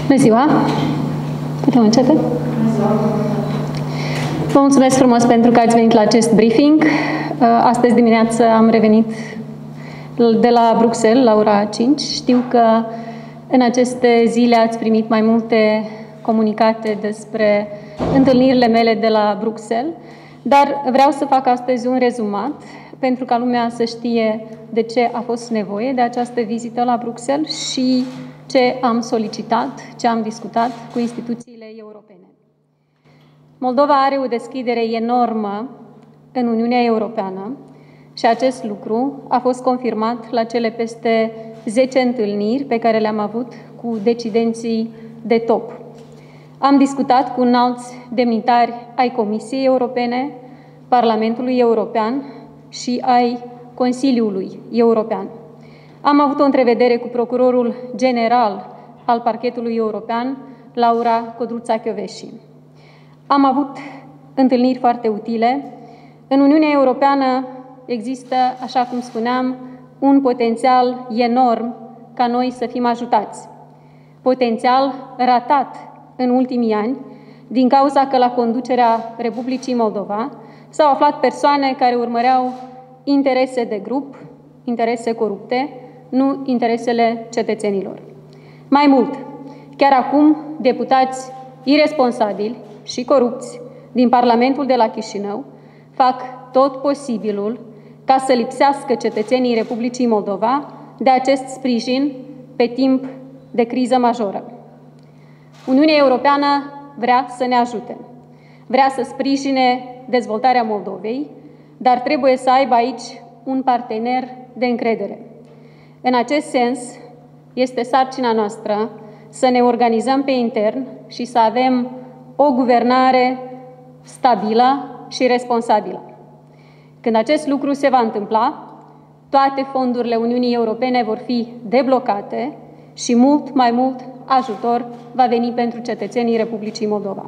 Bună ziua! Putem începe? Vă mulțumesc frumos pentru că ați venit la acest briefing. Astăzi dimineață am revenit de la Bruxelles, la ora 5. Știu că în aceste zile ați primit mai multe comunicate despre întâlnirile mele de la Bruxelles, dar vreau să fac astăzi un rezumat pentru ca lumea să știe de ce a fost nevoie de această vizită la Bruxelles și ce am solicitat, ce am discutat cu instituțiile europene. Moldova are o deschidere enormă în Uniunea Europeană și acest lucru a fost confirmat la cele peste 10 întâlniri pe care le-am avut cu decidenții de top. Am discutat cu înalți demnitari ai Comisiei Europene, Parlamentului European și ai Consiliului European. Am avut o întrevedere cu procurorul general al Parchetului European, Laura Codruța-Chioveși. Am avut întâlniri foarte utile. În Uniunea Europeană există, așa cum spuneam, un potențial enorm ca noi să fim ajutați. Potențial ratat în ultimii ani, din cauza că la conducerea Republicii Moldova s-au aflat persoane care urmăreau interese de grup, interese corupte, nu interesele cetățenilor. Mai mult, chiar acum, deputați iresponsabili și corupți din Parlamentul de la Chișinău fac tot posibilul ca să lipsească cetățenii Republicii Moldova de acest sprijin pe timp de criză majoră. Uniunea Europeană vrea să ne ajute, vrea să sprijine dezvoltarea Moldovei, dar trebuie să aibă aici un partener de încredere. În acest sens, este sarcina noastră să ne organizăm pe intern și să avem o guvernare stabilă și responsabilă. Când acest lucru se va întâmpla, toate fondurile Uniunii Europene vor fi deblocate și mult mai mult ajutor va veni pentru cetățenii Republicii Moldova.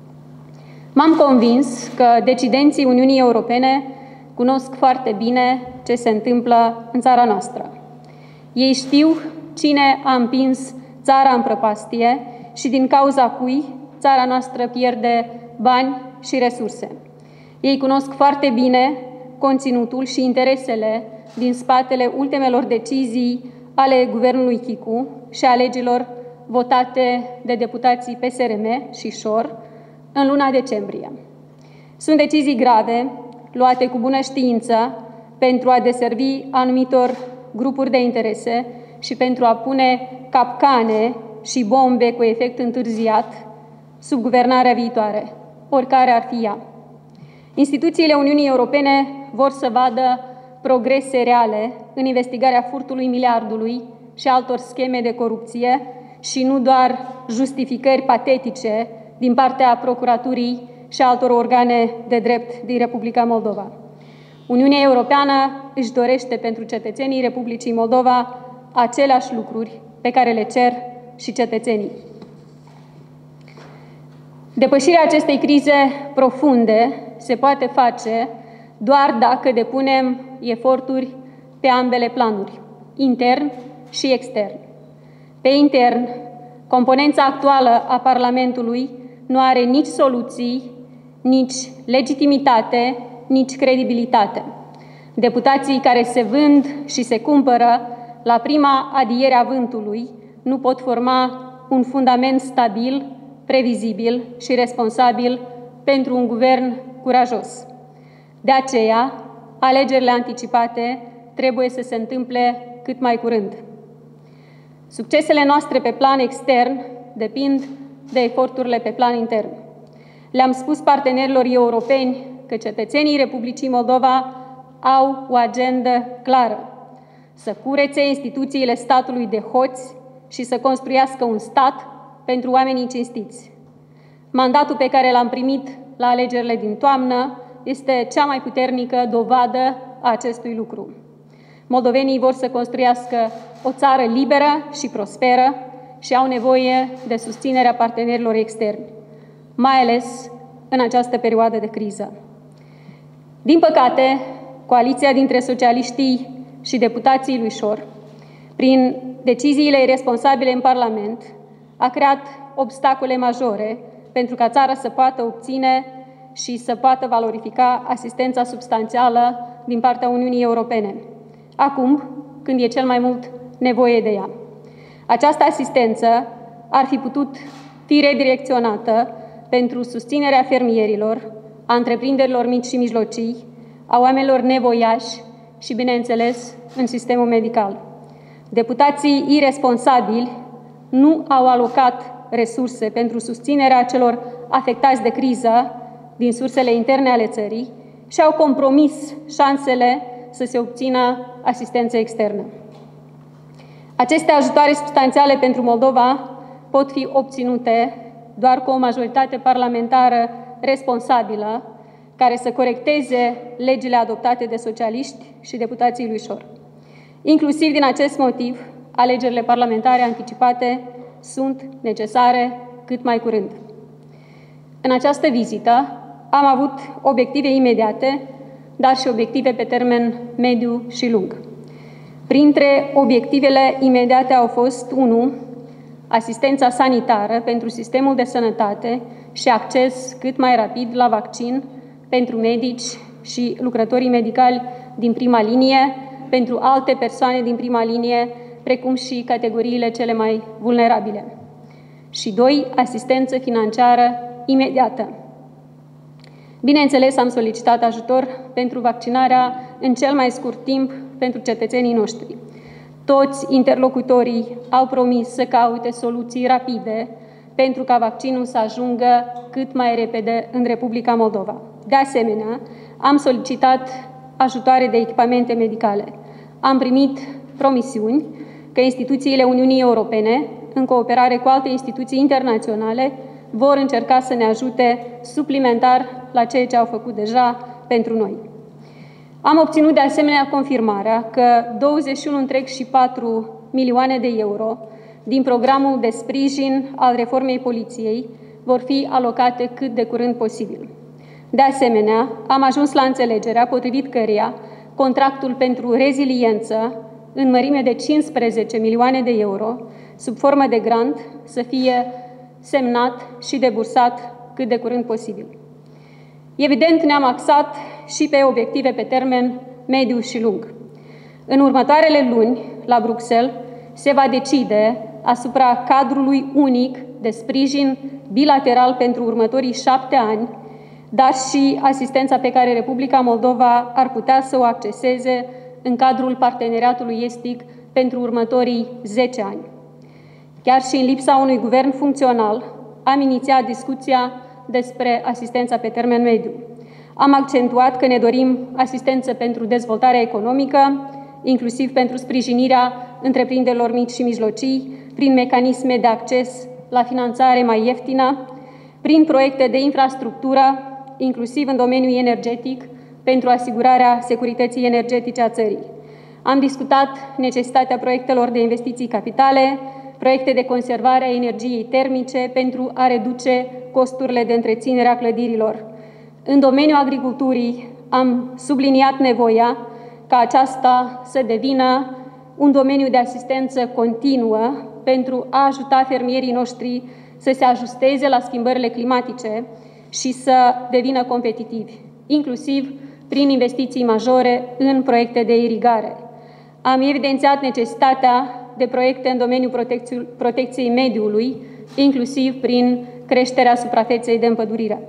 M-am convins că decidenții Uniunii Europene cunosc foarte bine ce se întâmplă în țara noastră. Ei știu cine a împins țara în prăpastie și din cauza cui țara noastră pierde bani și resurse. Ei cunosc foarte bine conținutul și interesele din spatele ultimelor decizii ale guvernului Chicu și a legilor votate de deputații PSRM și șor în luna decembrie. Sunt decizii grave, luate cu bună știință pentru a deservi anumitor grupuri de interese și pentru a pune capcane și bombe cu efect întârziat sub guvernarea viitoare, oricare ar fi ea. Instituțiile Uniunii Europene vor să vadă progrese reale în investigarea furtului miliardului și altor scheme de corupție și nu doar justificări patetice din partea procuraturii și altor organe de drept din Republica Moldova. Uniunea Europeană își dorește pentru cetățenii Republicii Moldova aceleași lucruri pe care le cer și cetățenii. Depășirea acestei crize profunde se poate face doar dacă depunem eforturi pe ambele planuri, intern și extern. Pe intern, componența actuală a Parlamentului nu are nici soluții, nici legitimitate, nici credibilitate. Deputații care se vând și se cumpără la prima adiere a vântului nu pot forma un fundament stabil, previzibil și responsabil pentru un guvern curajos. De aceea, alegerile anticipate trebuie să se întâmple cât mai curând. Succesele noastre pe plan extern depind de eforturile pe plan intern. Le-am spus partenerilor europeni că cetățenii Republicii Moldova au o agendă clară: să curețe instituțiile statului de hoți și să construiască un stat pentru oamenii cinstiți. Mandatul pe care l-am primit la alegerile din toamnă este cea mai puternică dovadă a acestui lucru. Moldovenii vor să construiască o țară liberă și prosperă și au nevoie de susținerea partenerilor externi, mai ales în această perioadă de criză. Din păcate, coaliția dintre socialiștii și deputații lui Șor, prin deciziile iresponsabile în Parlament, a creat obstacole majore pentru ca țara să poată obține și să poată valorifica asistența substanțială din partea Uniunii Europene, acum când e cel mai mult nevoie de ea. Această asistență ar fi putut fi redirecționată pentru susținerea fermierilor, a întreprinderilor mici și mijlocii, a oamenilor nevoiași și, bineînțeles, în sistemul medical. Deputații iresponsabili nu au alocat resurse pentru susținerea celor afectați de criză din sursele interne ale țării și au compromis șansele să se obțină asistență externă. Aceste ajutoare substanțiale pentru Moldova pot fi obținute doar cu o majoritate parlamentară responsabilă, care să corecteze legile adoptate de socialiști și deputații lui Șor. Inclusiv din acest motiv, alegerile parlamentare anticipate sunt necesare cât mai curând. În această vizită am avut obiective imediate, dar și obiective pe termen mediu și lung. Printre obiectivele imediate au fost 1. Asistența sanitară pentru sistemul de sănătate și acces cât mai rapid la vaccin pentru medici și lucrătorii medicali din prima linie, pentru alte persoane din prima linie, precum și categoriile cele mai vulnerabile. Și 2. Asistență financiară imediată. Bineînțeles, am solicitat ajutor pentru vaccinarea în cel mai scurt timp pentru cetățenii noștri. Toți interlocutorii au promis să caute soluții rapide pentru ca vaccinul să ajungă cât mai repede în Republica Moldova. De asemenea, am solicitat ajutoare de echipamente medicale. Am primit promisiuni că instituțiile Uniunii Europene, în cooperare cu alte instituții internaționale, vor încerca să ne ajute suplimentar la ceea ce au făcut deja pentru noi. Am obținut de asemenea confirmarea că 21,4 milioane de euro din programul de sprijin al reformei poliției vor fi alocate cât de curând posibil. De asemenea, am ajuns la înțelegerea potrivit căreia contractul pentru reziliență în mărime de 15 milioane de euro, sub formă de grant, să fie semnat și debursat cât de curând posibil. Evident, ne-am axat și pe obiective pe termen mediu și lung. În următoarele luni, la Bruxelles, se va decide asupra cadrului unic de sprijin bilateral pentru următorii 7 ani, dar și asistența pe care Republica Moldova ar putea să o acceseze în cadrul parteneriatului estic pentru următorii 10 ani. Chiar și în lipsa unui guvern funcțional, am inițiat discuția despre asistența pe termen mediu. Am accentuat că ne dorim asistență pentru dezvoltarea economică, inclusiv pentru sprijinirea întreprinderilor mici și mijlocii, prin mecanisme de acces la finanțare mai ieftină, prin proiecte de infrastructură, inclusiv în domeniul energetic, pentru asigurarea securității energetice a țării. Am discutat necesitatea proiectelor de investiții capitale, proiecte de conservare a energiei termice pentru a reduce costurile de întreținere a clădirilor. În domeniul agriculturii am subliniat nevoia ca aceasta să devină un domeniu de asistență continuă pentru a ajuta fermierii noștri să se ajusteze la schimbările climatice și să devină competitivi, inclusiv prin investiții majore în proiecte de irigare. Am evidențiat necesitatea de proiecte în domeniul protecției mediului, inclusiv prin creșterea suprafeței de împădurire.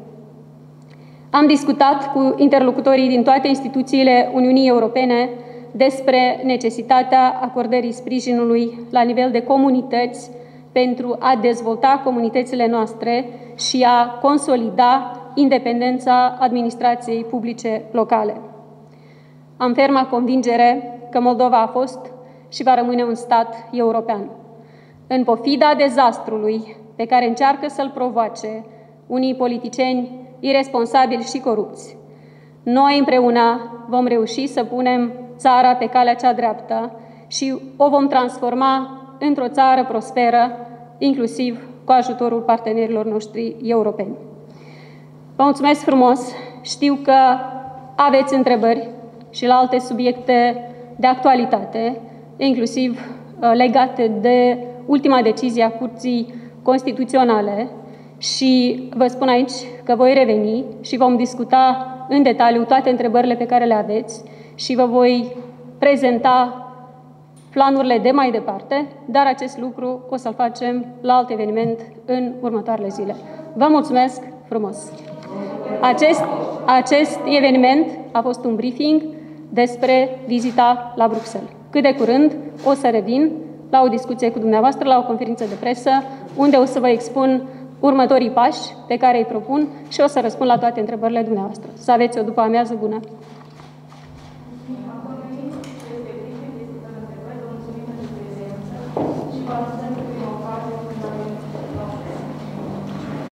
Am discutat cu interlocutorii din toate instituțiile Uniunii Europene despre necesitatea acordării sprijinului la nivel de comunități pentru a dezvolta comunitățile noastre și a consolida independența administrației publice locale. Am ferma convingere că Moldova a fost și va rămâne un stat european. În pofida dezastrului pe care încearcă să-l provoace unii politicieni iresponsabili și corupți, noi împreună vom reuși să punem țara pe calea cea dreaptă și o vom transforma într-o țară prosperă, inclusiv cu ajutorul partenerilor noștri europeni. Vă mulțumesc frumos! Știu că aveți întrebări și la alte subiecte de actualitate, inclusiv legate de ultima decizie a Curții constituționale și vă spun aici că voi reveni și vom discuta în detaliu toate întrebările pe care le aveți și vă voi prezenta planurile de mai departe, dar acest lucru o să-l facem la alt eveniment în următoarele zile. Vă mulțumesc frumos! Acest eveniment a fost un briefing despre vizita la Bruxelles. Cât de curând o să revin la o discuție cu dumneavoastră, la o conferință de presă, unde o să vă expun următorii pași pe care îi propun și o să răspund la toate întrebările dumneavoastră. Să aveți o după amiază bună! Și